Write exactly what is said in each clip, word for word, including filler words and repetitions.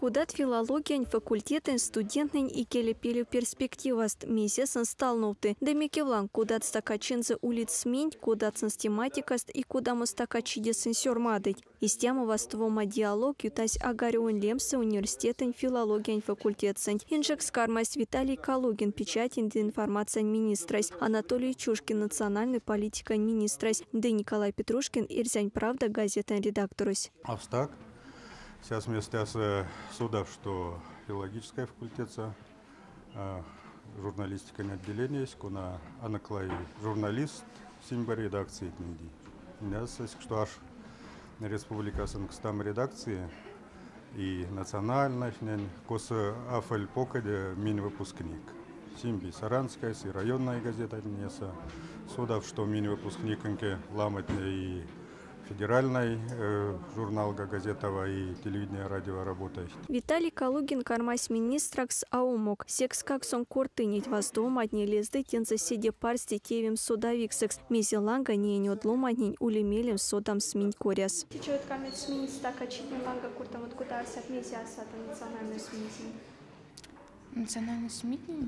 Кудат филология факультетен студентен и келепелю перспективаст месяцен сталнуты. Демикевлан кудат стакачинзе улиц смень, кудат тематикаст и куда стакачидесен сёрмадыть. Из темы воствома диалог ютась агарион лемса университетен филология факультетсен. Инжек скармасть Виталий Калугин печатен информация министрась. Анатолий Чушкин национальной политикой министрась. Да Николай Петрушкин Ирзянь правда газетен редакторусь. Австак. Сейчас вместе с судов, что филологическая факультета, журналистика не отделение есть, куна анаклай журналист, симба редакции книги. Нас что аж республика Сангстам редакции и национальная, коса афель покаде мин выпускник. Симби саранская, и районная газета неса. Судов, что мин выпускник ламатня и федеральный э, журнал газетова и телевидение, радио работает. Виталий Калугин кармась министракс аумок. Секс как сон кортынить вас дома одни лезды тен заседе парсти тевим судовиксекс. Мезеланга не нёд ломанень улемелем содам смень коряс. Чуть камет сменить так очевидно ланга куртом откуда от мези асата национальную сменить. Национальную сменить?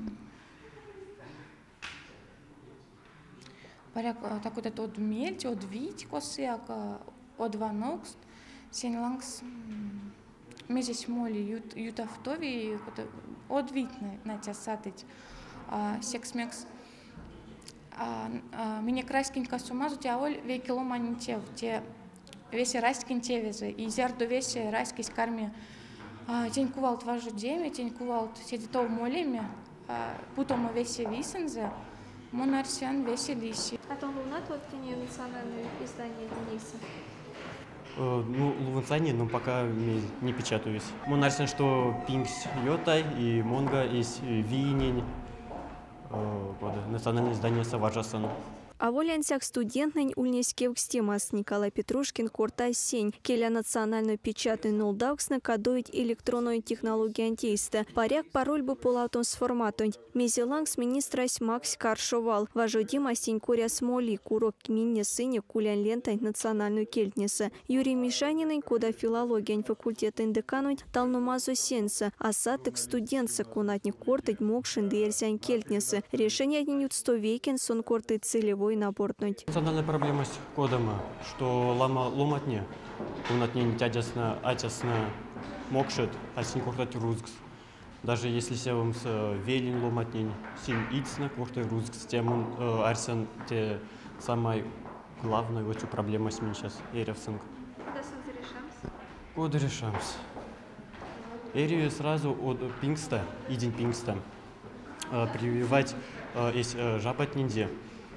Паряк такой то от мельти, от вить косяк, от ванокс, сень лангс мезис моли ют ютавтови, от вить на тебя сатыть, секс мекс. Меня краскин косумазу тебя оль векило манитев, те весе раскин тевезе, и зердо весе раскис карме. Тень кувалт важу деме, тень кувалт сидит в молеме, путом весе висензе. Монарсиан веселиси. А то луна вот не национальное издание Дениса. Ну, лунцане, но пока не печатаюсь. Монарсиан, что пинкс йотай и монга из винень. Национальное издание Саваджасан. А волянцах студентный ульнескевк стемас Николай Петрушкин кортай сень. Келя национальную печатный нулдаукс накадует электронную технологию антейста. Паряк пароль бы полаутон с форматом. Мезелангс министрась Макс Каршовал. Важодима сень коря смоли курок минне сыне кулян лентай национальную кельтнеса. Юрий Мишанин, куда филология факультета индекануть, талнумазу сенса. А сатык студентса кунатник кортать мокшин дерзянь кельтнеса. Решение отнюдь сто векен сон корты целевой набортнуть. Национальная проблема с кодом, что лама ломатне, ломатне не тядясно, атясно мокшет, а син куртать рузгс. Даже если севым с велин ломатне, син ицна куртать рузгс, тем он арсен те самая главная вот проблема с ним сейчас эревсинг. Куда сам решамся? Куда решамся? Эрию сразу от пингста, идень пингста, прививать есть жабат ниндзя.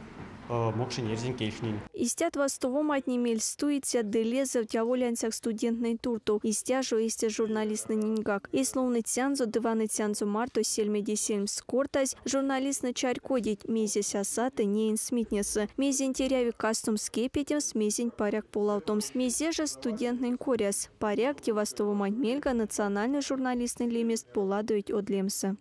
Истят востовом отнемель стуется делеза в тяволянцах студентный турту. Истяжу истя журналист на нингак. И словно тянзу дываны тянзу марто сельмеди сельм скортась. Журналист на чарь кодить мезесь асаты не инсмитнеса. Мезень теряви кастум скепетем смезень паряк полаутом. Мезе же студентный коряс. Паряк те востовом отмельга национальный журналистный лемест поладует от лемса.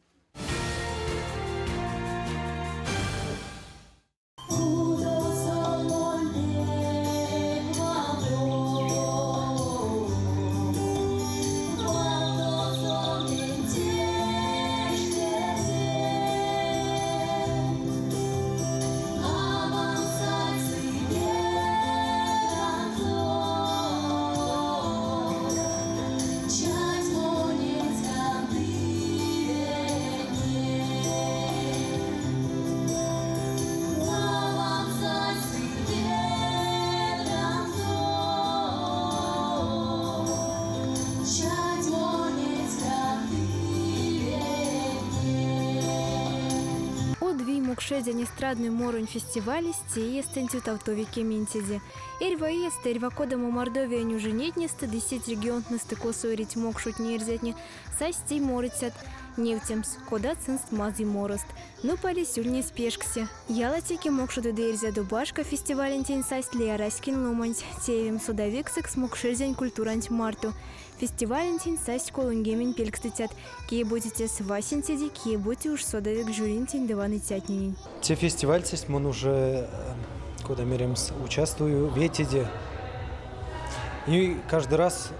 Шеден эстрадный морунь фестивале стея стентю тавтовике ментиде. Эрьва ест, эрьва кодому Мордовия нюженетнесты, десять регион на стыко сорить мокшут нерзятни, састей морыцят, нефтемс, кода цинст мази морост. Ну полисюль не спешкся. Ялатики мокшут дерзя дубашка фестивалентень састь леараскин ломанць, тевим судовиксек смокшезень культуранць марту. Фестивалентень састь колунгемень пелькстытят, кие будете с васентеди, кие будете уж содовик жюринтень дываны тятнинень. Те фестиваль есть, мы уже куда мерим участвую в этиде. И каждый раз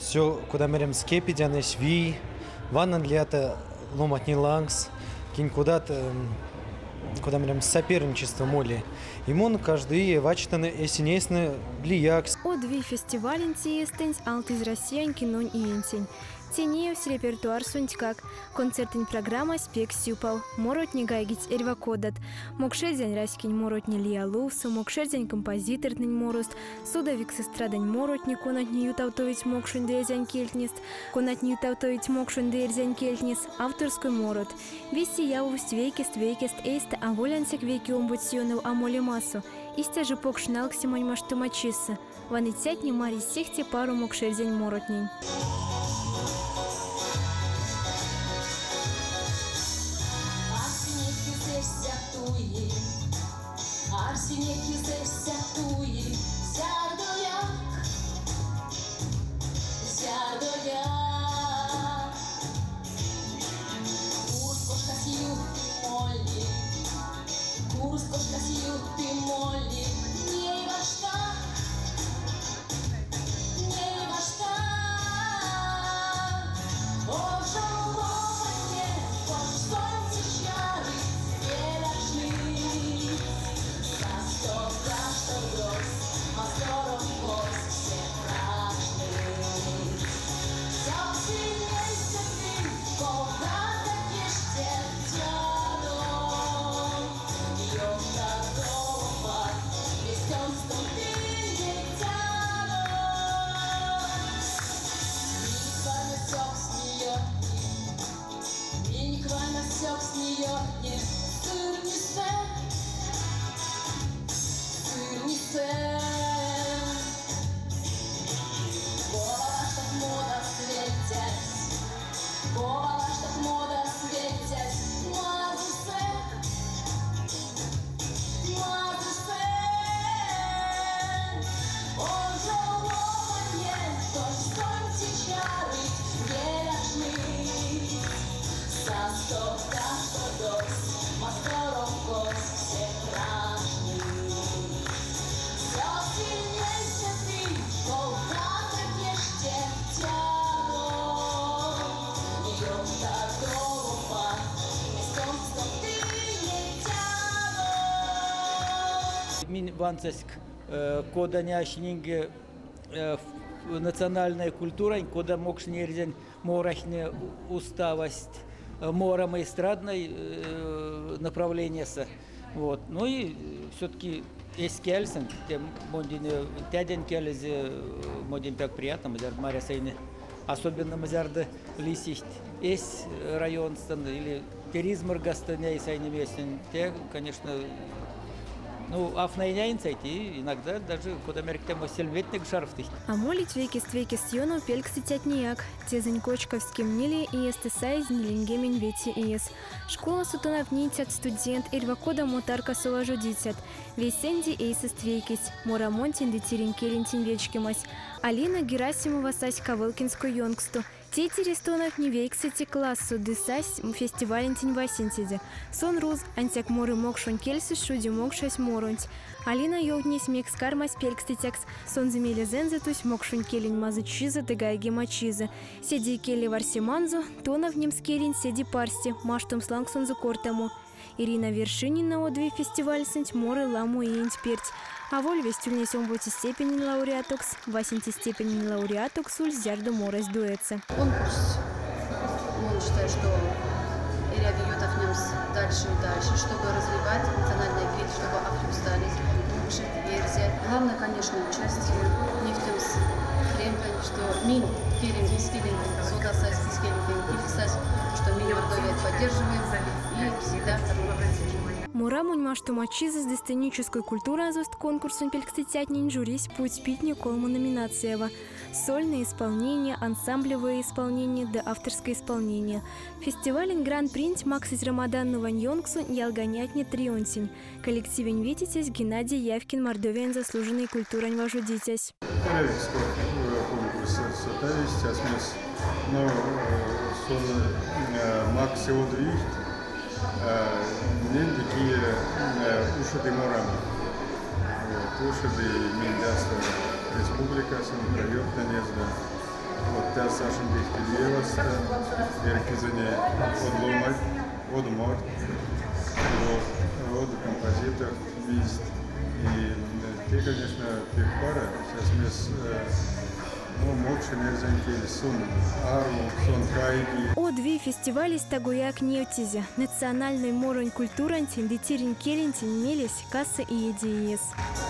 все, куда мерем скепидяны, шви, ваннан лето, ломатни лангс, кинь куда-то, куда мерем соперничество моли. Имон каждый вачтаны эсенесны блиякс. О две фестивален тиестень, алт из Россиян кинон и интень. Тенеев репертуар сунтькак, концертень программа спек сюпал, моротни гайгить эрва кодат, мокшердень раскинь моротни лиалусу, мокшердень композитортнень морост, судовик сестрадень моротни конатни ютавтовить мокшун дерзянь кельтнист, конатни ютавтовить мокшун дерзянь кельтнис, авторской морот. Вести явусть векест векест эйста, а волянсек веки омбудсионов амоле массу, истя же покшналк симонь маштумачисса, ванытятни мари сехте пару мокшердень моротнень. Арсене кизешся туи, зярдояк, зярдояк. Курскошка сию ты молли, курскошка сию ты молли, не башта, не башта. О, жалование, по солнце чары, беляши. Мин ванцеск коданяшнинге национальная культура, кода мокшнерзен морахне уставость мором эстрадной направления. Вот. Ну и все-таки есть кельсен, тем модин тяден келезе модин так приятно, мазар Мария Сейны, особенно мазарда лисиcht есть район или туризм Аргастаня и Сейны местен, те, конечно. Ну, а в найняйнцайте иногда даже куда мерктемо сельветник шарфтых. А молить векест векест йону пельксы тятнияк. Тезань кочковским нили и эстесай знилингемень вети иес. Школа сутунав нитят студент ирвакода мотарка суважу дитят. Весенди эйсест векес. Морамонтин детиринкелентин вечкемась. Алина Герасимова сась Ковылкинскую йонгсту. Тети рестонов не вейксити классу десась фестивалентин васинтиде. Сон руз антяк моры мокшон кельсы шуди мокшась моронть. Алина йогнись мекс кармас пелькститекс. Сон земеле зензетусь мокшон келень мазы чиза дегайги мачиза. Седи келли варсиманзу, тонов немскелень седи парсти, маштом слангсон за кортому. Ирина Вершинина одви фестиваль сенть моры ламу и интперть. А воль вестюльнесь омбути степени лауреатокс, васинти степени лауреатокс уль зярду морась дуэца. Конкурс, он считает, что Ирия ведет Афнемс дальше и дальше, чтобы развивать национальные кредиты, чтобы обсуждались лучше версии. Главное, конечно, участие нефтемс времени, что мин керен дискелен, сода сайс дискелен, и сайс, что мин мордовия поддерживаем и всегда Мурамунь машту мачиза с дистенической культурой азост конкурсун пелькститятнин журись путь питни колму номинациева. Сольное исполнение, ансамблевое исполнение да авторское исполнение. Фестивален Гран-принт Максис Рамадан Нуваньонксун ялганятне трионсень. Коллективень вититесь Геннадий Явкин Мордовиан заслуженной культурой вожудитесь. Конкурс сотавись, асмес, но сон Макси Одвихт. Мен такие ушады морами. Ушады Мендяства республика, сын проект Донецка. Вот та Сашин Бехтелевас, Веркизане Одломать, Одмот, вот композитор, вист. И те, конечно, тех пара, сейчас мы с ну, мокши нерзанки, сун ару, сон кайги. О две фестивали стагуяк неотизе. Национальный моронь культуран тендетирин керентин мелись касса и едиес.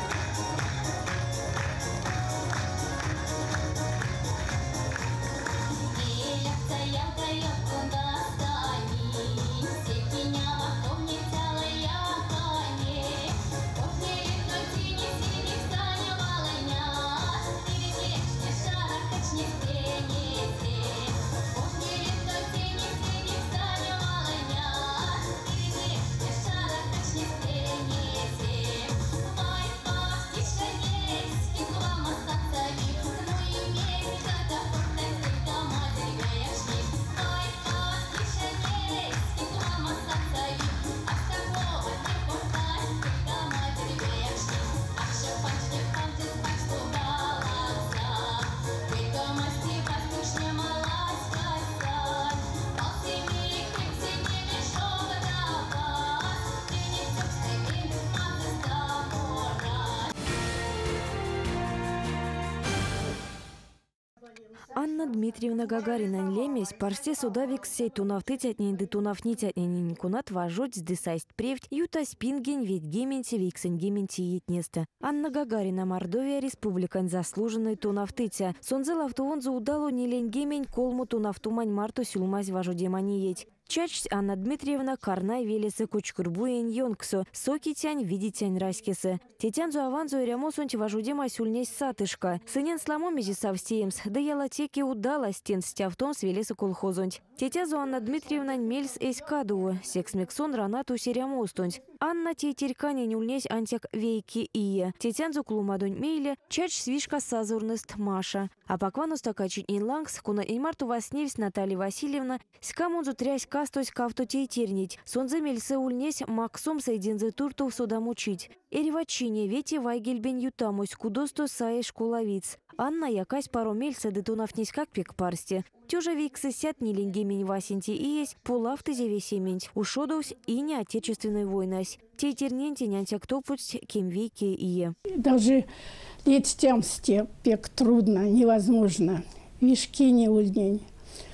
Анна Дмитриевна Гагарина лемесь парсе судавик сей тунавтытятнень да тунавнитятнень кунат важуть сдысасть превть юта спинген ведь гементи виксен гементи етнесты. Анна Гагарина Мордовия республикань заслуженный тунавтытя. Сонзел автоонзу удалу не лень гемень колму тунавтумань марту сюлмазь важудемани еть. Чач Анна Дмитриевна карнай велесы кучкурбуен йонксу, соки тянь видитянь раськесы. Тетянзу аванзу и рямосунть важудема сюльнесь сатышка. Сынен сламомези совстеемс, да ялатеки удала стен стявтом с велесы колхозунть. Тетязу Анна Дмитриевна мельс эйс кадуу, секс-миксон ранату серямостунть. Анна тейтеркане нюльнесь антяк вейки ие. Тетянзу клумадунь мейле, чач свишка сазурность Маша. А поквану стакачить инлангс, куна инмарту восневсь Наталья Васильевна, скамунзу трясь кастось кавто тейтернить. Сонзе мельсе ульнесь максом сайдинзе турту судам учить. Эревачине вети вайгельбен ютамусь, кудосто сае школовиц. Анна якась пару мельса детунавнись как пек парсти. Тюжа виксы сят не ленгемень васенти и есть пулавты зевесемень. Ушодусь и не отечественной войнась. Тейтерненти нянтя кто путь кем веки ие. Даже летстямсте пек трудно, невозможно. Вишки не ульнень.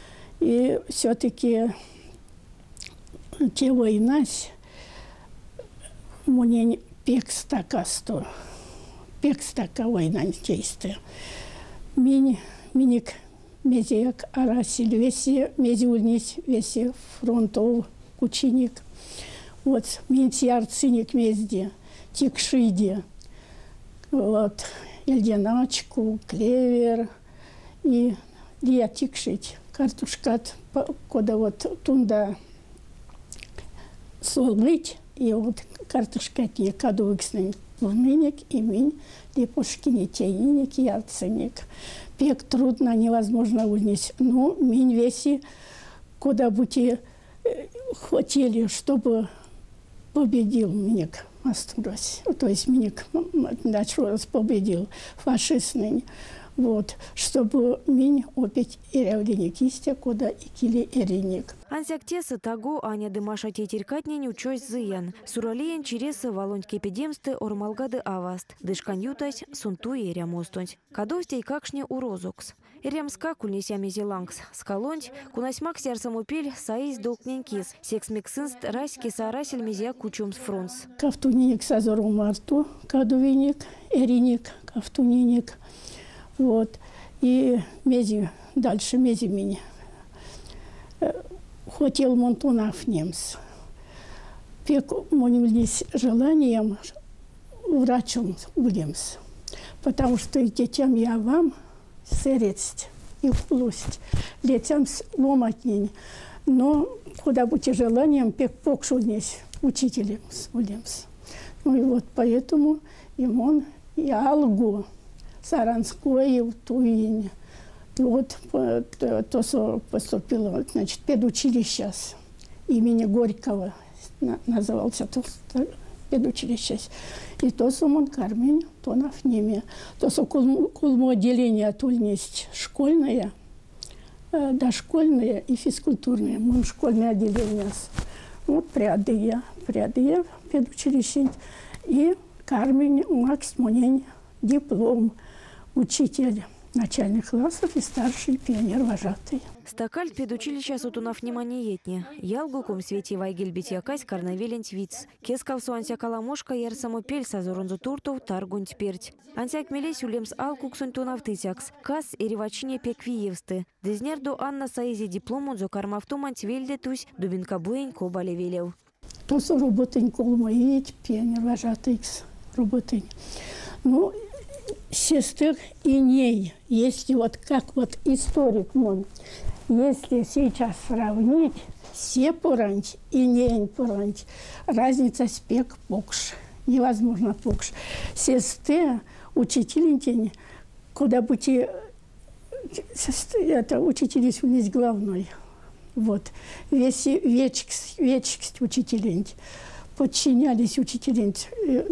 И все-таки те войнась мне пек стака сто. Пек стака война действия. Минь, миник, мезияк, арасиль, весе, мезиульнись, весе фронтов, кучиник. Вот, минтияр циник мезде, тикшиде. Вот, ельденачку, клевер и лия тикшить. Картушкат, кода вот тунда солмыть, и вот картушкат не кадувиксный. Вныник и минь, лепушкини тейник, ярценик. Пек трудно, невозможно унять. Ну, минь веси, куда будете хотели, чтобы победил миник Мастурос. То есть миник Дачурос победил фашистный. Вот, чтобы минь опять и рявленик истя, куда и кили эриник. Ансяктеса таго Аня Дымаша тейтеркатнень учось зыян. Суралиен чересы волоньки педемсты ормалгады аваст. Дышканютась сунтуи рямостонь. Кадовстей какшне урозукс. Иремска кульнесями зелангс. Скалонть, кунасьмак серсамупель саис долкненькис. Секс-миксинст раськи саарасель мезия кучумс фронс. Кафтуниник сазору марту, кадувиник, эриник, кафтуниник. Вот. И мези, дальше мези меня. Хотел Монтунов немц. Пек монились желанием врачом улемс. Потому что и детям я вам средств и вплость. Детям ломатнень. Но куда будете желанием пек покшульнись учителем улемс. Ну и вот поэтому им он и алгу. Саранской в Туине. Вот то, то, что поступило, значит, педучилище имени Горького назывался то, педучилище. И то, что он кармень, то на фниме. То, что кулмо отделение тульность школьное, э, дошкольные и физкультурные. Мы школьное отделение. Вот прядые, прядые педучилище. И Кармен Макс Мунень диплом, учитель начальных классов и старший пионер-вожатый. Стакаль педучилища сутунав внимание етне. Ялгукум свете вайгельбит якась карнавелент виц. Кескавсу антя каламошка яр самопель сазорунзу туртов таргунт перть. Антяк мелесь улемс алкуксун тунав тысякс. Кас и ревачине пеквиевсты. Дезнерду Анна саизи дипломун зо кармавтумант вельде тусь дубинка буень кобале велев. То со работень колмоить, пионер-вожатый работень. Ну, сестер и ней, если вот как вот историк мон, если сейчас сравнить, все пораньше и ней пораньше, разница спек покш, невозможно покш. Сестер, учительница, куда будете, это учительница у нас главной, вот, весь вечность, вечность учительница, подчинялись учительнице,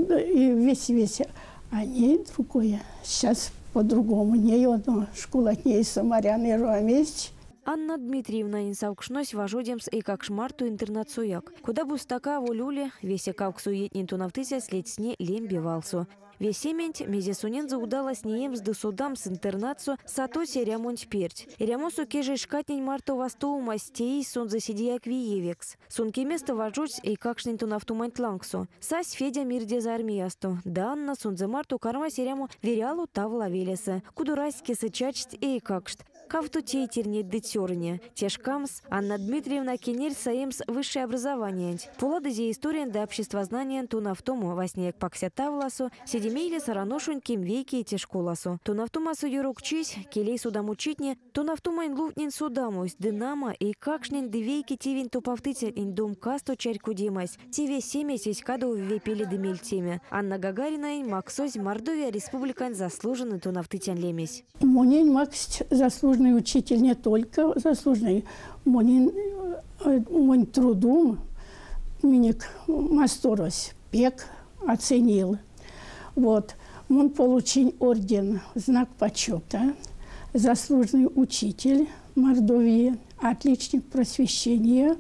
и весь-весь. Они другое. Сейчас по-другому. Не одно школа от ней самарян и руаместь. Анна Дмитриевна инсаукшнось вожодемс и как шмарту интернацуяк. Куда бы стака волюле, весе кауксу етнин тунавтыся след сне лембивалсу. Весемент мезесуненза удалось неемс до судам с интернацию сатоси рямонт перть. Рямосу кежей шкатнень марто васту мастей сон засидияк виевекс. Сунки место вожусь и какшнень тунавтумант лангсу. Сась Федя мирде за армиясту. Да Анна сунзе марту карма серяму верялу тавла велеса. Кудурайски сычачт и какшт. Кавту тейтернет дытерне. Тешкамс Анна Дмитриевна кенель саемс высшее образование. Пуладызе история до обществознания тунавтому воснеек пакся тавласу. Сидемейле сараношун кем вейки и тешколасу. Тунавтумасу юрокчись, келей судам учитне. Тунавтумайн лутнин судамусь. Динамо и какшнин дивейки тивин туповтыцетнин дом касту чарьку демась. Тиве семя сиськаду вепели демельтеме. Анна Гагарина Максось Мордовия республикан заслуженный тунавтытян лемесь. Монин Макс заслуженный учитель, не только заслуженный, монин, монин трудом, миник масторос, пек оценил. Вот, он получил орден, знак почета, заслуженный учитель Мордовии, отличник просвещения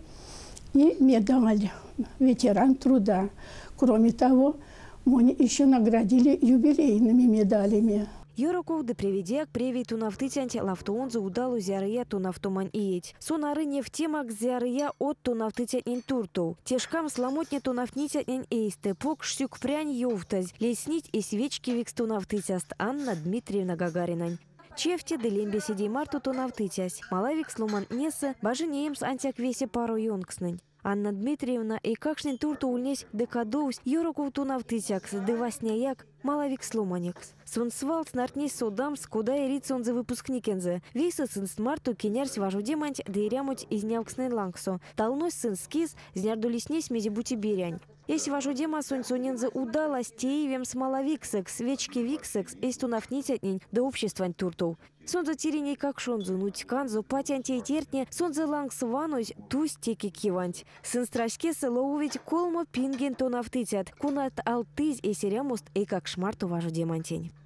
и медаль, ветеран труда. Кроме того, мы еще наградили юбилейными медалями. Йороков да приведяк преви тунавтытянте лафтуонзу удалу зярыя тунавтуман иеть. Сонарыне в темак зярыя от тунавтытянин турту. Тешкам сламотне тунавтнитянин эйсте покшсюк прянь ёвтаз. Леснить и свечки викс тунавтытяст Анна Дмитриевна Гагаринань. Чефте делембе сидей марту тунавтытясь. Малавик сломан неса, бажинеемс антяк весе пару ёнкснынь. Анна Дмитриевна и какшнин турту ульнесь декадоус Йороков тунавтытякс, девасняяк, малавик сломаникс. Сунсвалт нартней судамс, куда и рицон за выпускникензе. Вейса сын смарту кенярсь важу деманть, да и рямуть из нявкснен лангсо. Талнось сын скиз, знярду леснесь мези бути берянь. Если важу дема сонь сонензе удалась теевем с малавиксекс, свечки виксекс, эс тунафнитятнень, да обществань турту. Сонза тириней как шонзу, нуть канзу, патянтей тертне, сонза лангс ванусь, тусь теки киванть. Сын страшкесы лоувить колмо пинген тонавтытят, кунат алтыз и серямуст, и как шмарту важу демантень.